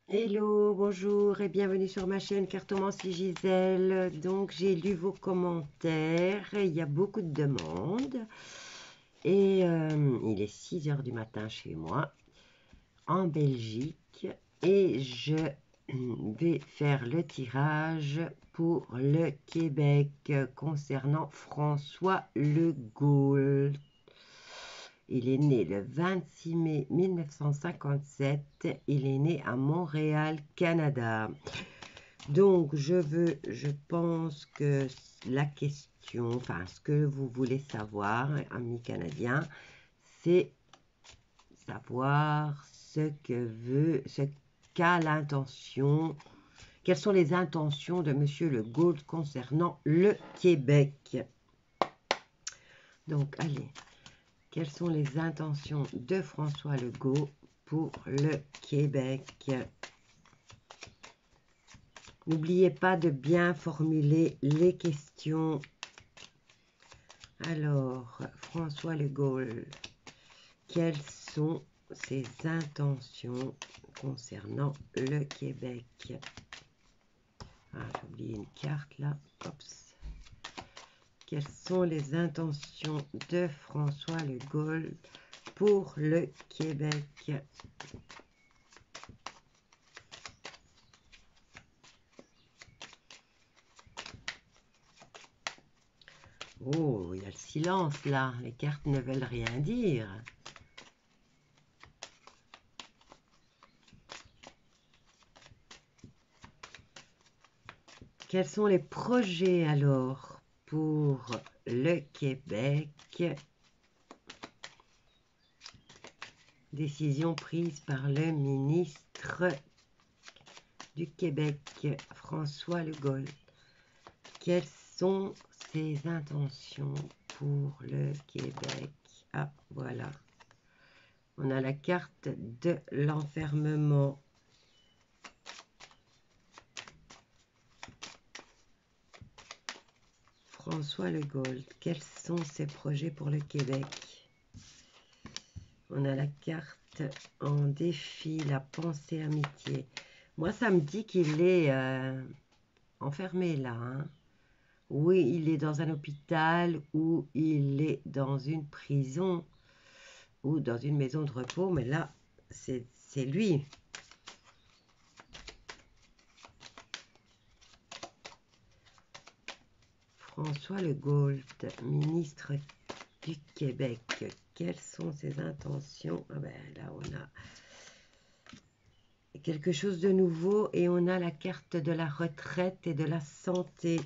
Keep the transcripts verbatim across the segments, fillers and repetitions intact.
Hello, bonjour et bienvenue sur ma chaîne Cartomancie Gisèle. Donc j'ai lu vos commentaires, il y a beaucoup de demandes et euh, il est six heures du matin chez moi en Belgique et je vais faire le tirage pour le Québec concernant François Legault. Il est né le vingt-six mai mille neuf cent cinquante-sept. Il est né à Montréal, Canada. Donc, je veux, je pense que la question, enfin, ce que vous voulez savoir, amis canadiens, c'est savoir ce que veut, ce qu'a l'intention, quelles sont les intentions de Monsieur Legault concernant le Québec. Donc, allez. Quelles sont les intentions de François Legault pour le Québec? N'oubliez pas de bien formuler les questions. Alors, François Legault, quelles sont ses intentions concernant le Québec? Ah, j'ai oublié une carte là. Oups. Quelles sont les intentions de François Legault pour le Québec? Oh, il y a le silence là. Les cartes ne veulent rien dire. Quels sont les projets alors pour le Québec? Décision prise par le ministre du Québec, François Legault. Quelles sont ses intentions pour le Québec? Ah, voilà. On a la carte de l'enfermement. François Legault, quels sont ses projets pour le Québec? On a la carte en défi, la pensée amitié. Moi, ça me dit qu'il est euh, enfermé là. Hein. Oui, il est dans un hôpital ou il est dans une prison ou dans une maison de repos. Mais là, c'est lui. François Legault, ministre du Québec. Quelles sont ses intentions? Ah ben, là, on a quelque chose de nouveau et on a la carte de la retraite et de la santé.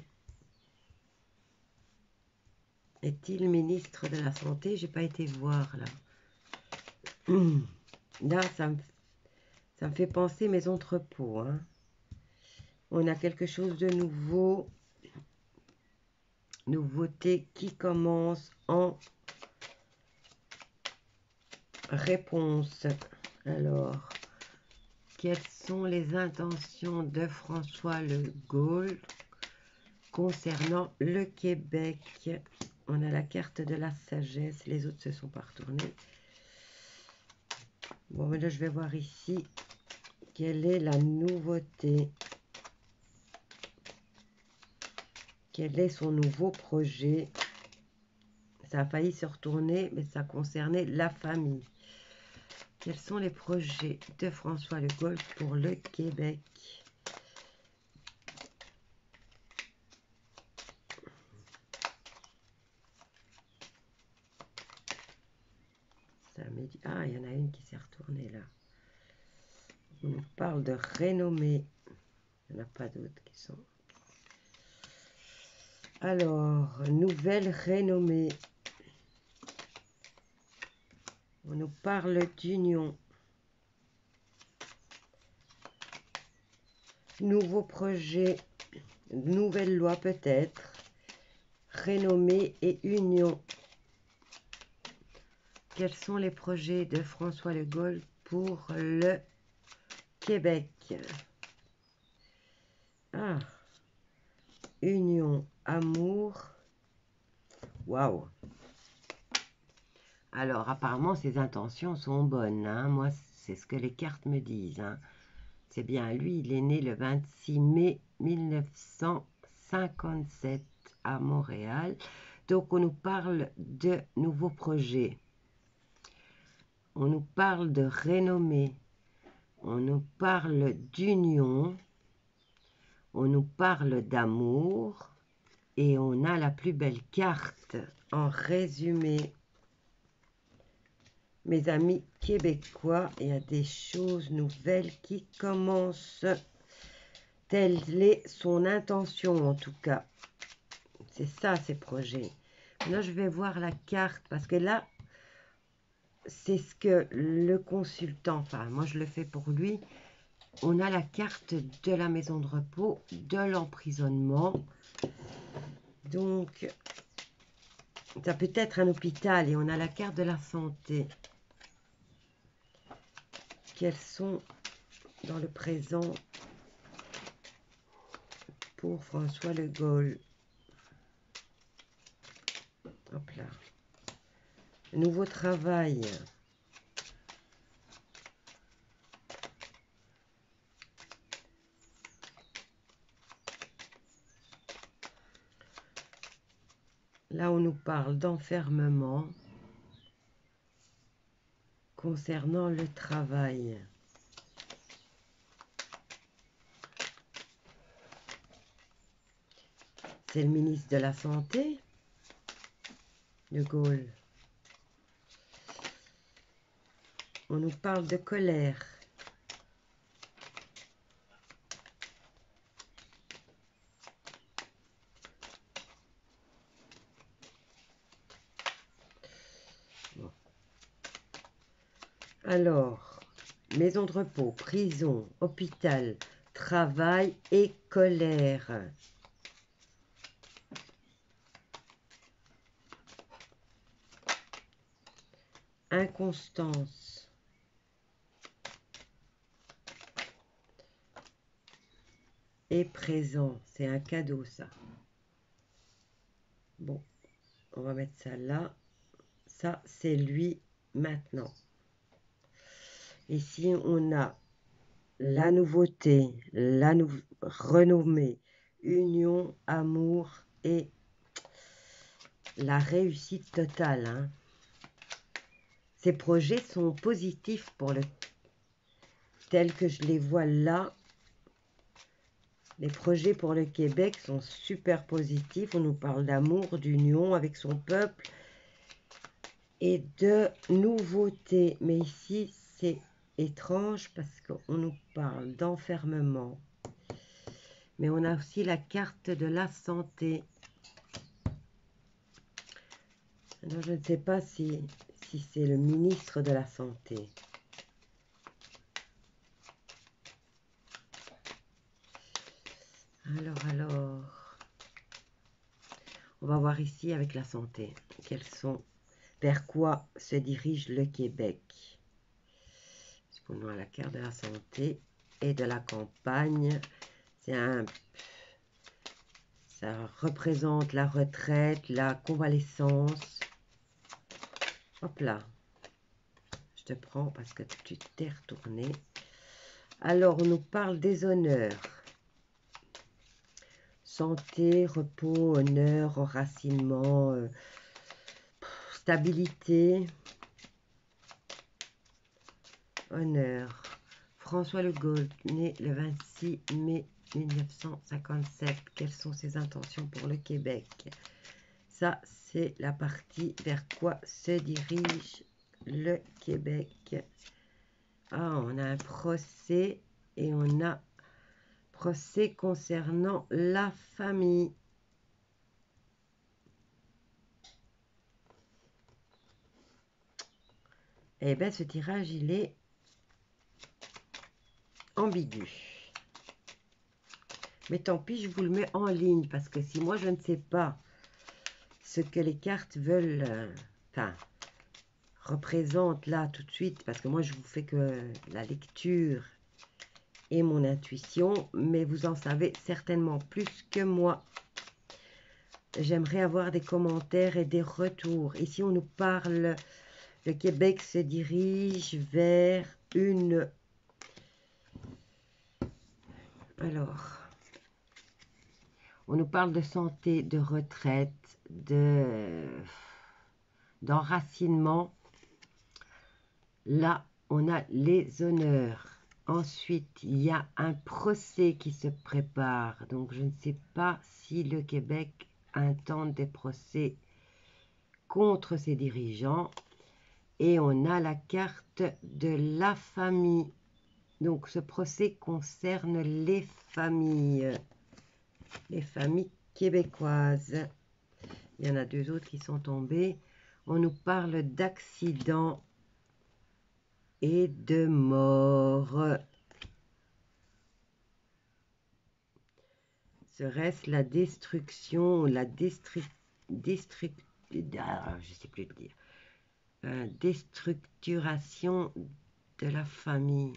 Est-il ministre de la santé? J'ai pas été voir là. Là, ça me, ça me fait penser mes entrepôts. Hein. On a quelque chose de nouveau. Nouveauté qui commence en réponse. Alors, quelles sont les intentions de François Legault concernant le Québec? On a la carte de la sagesse. Les autres se sont pas retournés. Bon, mais là, je vais voir ici. Quelle est la nouveauté? Quel est son nouveau projet? Ça a failli se retourner, mais ça concernait la famille. Quels sont les projets de François Legault pour le Québec? Ça dit... Ah, il y en a une qui s'est retournée là. On nous parle de renommée. Il n'y en a pas d'autres qui sont... Alors, nouvelle renommée. On nous parle d'union. Nouveau projet. Nouvelle loi peut-être. Renommée et union. Quels sont les projets de François Legault pour le Québec? Ah, union, amour. Waouh. Alors, apparemment, ses intentions sont bonnes. Hein. Moi, c'est ce que les cartes me disent. Hein. C'est bien lui, il est né le vingt-six mai mille neuf cent cinquante-sept à Montréal. Donc, on nous parle de nouveaux projets. On nous parle de renommée. On nous parle d'union. On nous parle d'amour. Et on a la plus belle carte en résumé. Mes amis québécois, il y a des choses nouvelles qui commencent. Telle est son intention en tout cas. C'est ça ces projets. Là, je vais voir la carte parce que là, c'est ce que le consultant, enfin moi je le fais pour lui, on a la carte de la maison de repos, de l'emprisonnement. Donc, ça peut être un hôpital et on a la carte de la santé. Quels sont dans le présent pour François Le Gall? Hop là. Nouveau travail. Là, on nous parle d'enfermement concernant le travail. C'est le ministre de la Santé, De Gaulle. On nous parle de colère. Bon. Alors, maison de repos, prison, hôpital, travail et colère. Inconstance. Et présent. C'est un cadeau, ça. Bon, on va mettre ça là. Ça, c'est lui maintenant. Ici, on a la nouveauté, la nou renommée, union, amour et la réussite totale. Hein. Ces projets sont positifs pour le tels que je les vois là. Les projets pour le Québec sont super positifs. On nous parle d'amour, d'union avec son peuple et de nouveautés. Mais ici, c'est étrange parce qu'on nous parle d'enfermement. Mais on a aussi la carte de la santé. Alors, je ne sais pas si, si c'est le ministre de la Santé. Alors, alors, on va voir ici avec la santé. Quels sont, vers quoi se dirige le Québec? Parce qu'on a la carte de la santé et de la campagne. C'est un, ça représente la retraite, la convalescence. Hop là, je te prends parce que tu t'es retourné. Alors, on nous parle des honneurs. Santé, repos, honneur, enracinement, euh, stabilité, honneur. François Le Gall, né le vingt-six mai mille neuf cent cinquante-sept. Quelles sont ses intentions pour le Québec? Ça, c'est la partie vers quoi se dirige le Québec. Ah, on a un procès et on a procès concernant la famille. Eh bien, ce tirage, il est ambigu. Mais tant pis, je vous le mets en ligne, parce que si moi, je ne sais pas ce que les cartes veulent, euh, enfin, représentent là tout de suite, parce que moi, je vous fais que la lecture et mon intuition, mais vous en savez certainement plus que moi. J'aimerais avoir des commentaires et des retours. Ici, on nous parle, le Québec se dirige vers une Alors, on nous parle de santé, de retraite, de d'enracinement. Là, on a les honneurs. Ensuite, il y a un procès qui se prépare. Donc, je ne sais pas si le Québec intente des procès contre ses dirigeants. Et on a la carte de la famille. Donc, ce procès concerne les familles. Les familles québécoises. Il y en a deux autres qui sont tombés. On nous parle d'accidents et de mort. Serait-ce la destruction, la destru... destru... ah, je sais plus le dire. Euh, déstructuration de la famille.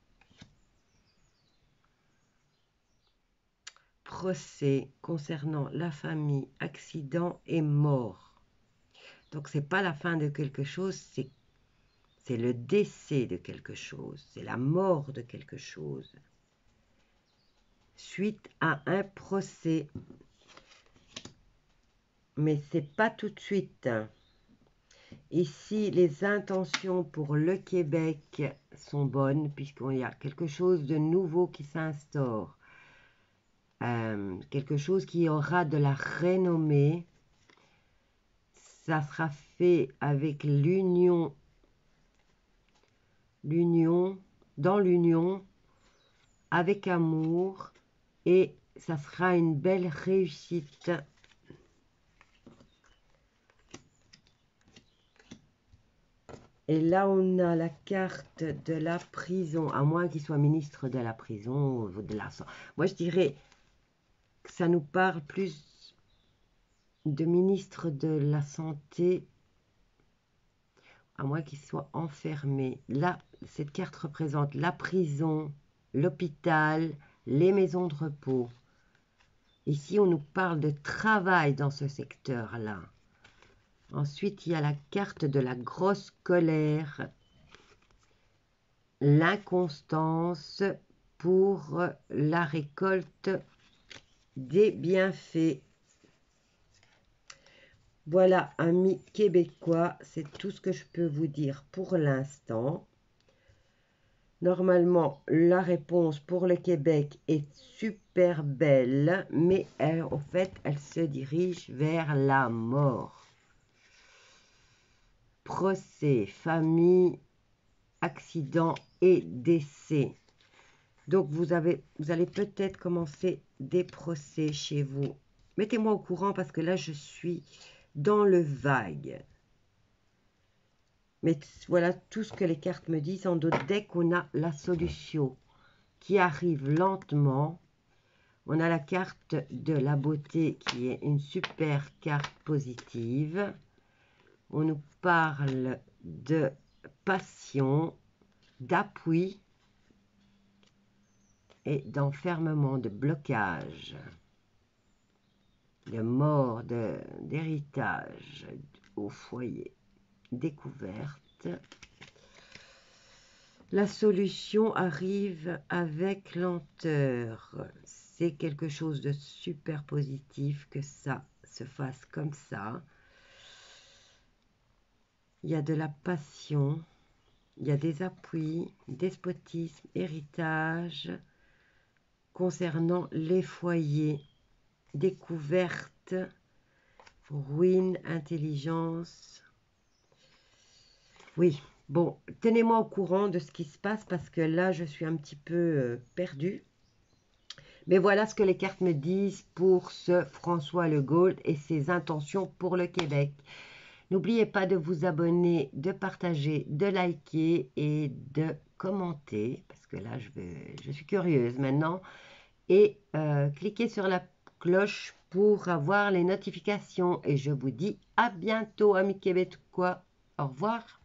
Procès concernant la famille, accident et mort. Donc, c'est pas la fin de quelque chose, c'est c'est le décès de quelque chose, c'est la mort de quelque chose. Suite à un procès. Mais c'est pas tout de suite. Ici, les intentions pour le Québec sont bonnes, puisqu'il y a quelque chose de nouveau qui s'instaure. Euh, quelque chose qui aura de la renommée. Ça sera fait avec l'union, l'union, dans l'union, avec amour, et ça sera une belle réussite. Et là, on a la carte de la prison, à moins qu'il soit ministre de la prison ou de la... Moi, je dirais que ça nous parle plus de ministre de la Santé, à moins qu'il soit enfermé. Là, cette carte représente la prison, l'hôpital, les maisons de repos. Ici, on nous parle de travail dans ce secteur-là. Ensuite, il y a la carte de la grosse colère, l'inconstance pour la récolte des bienfaits. Voilà, amis québécois, c'est tout ce que je peux vous dire pour l'instant. Normalement, la réponse pour le Québec est super belle, mais elle, en fait, elle se dirige vers la mort. Procès, famille, accident et décès. Donc, vous, avez, vous allez peut-être commencer des procès chez vous. Mettez-moi au courant parce que là, je suis dans le vague. Mais voilà tout ce que les cartes me disent. En d'autres, dès qu'on a la solution qui arrive lentement, on a la carte de la beauté qui est une super carte positive. On nous parle de passion, d'appui et d'enfermement, de blocage, de mort, d'héritage au foyer, découverte. La solution arrive avec lenteur. C'est quelque chose de super positif que ça se fasse comme ça. Il y a de la passion, il y a des appuis, despotisme, héritage, concernant les foyers, découverte, ruine, intelligence. Oui, bon, tenez-moi au courant de ce qui se passe parce que là, je suis un petit peu euh, perdue. Mais voilà ce que les cartes me disent pour ce François Legault et ses intentions pour le Québec. N'oubliez pas de vous abonner, de partager, de liker et de commenter, parce que là, je, vais, je suis curieuse maintenant. Et euh, cliquez sur la cloche pour avoir les notifications. Et je vous dis à bientôt, amis québécois. Au revoir.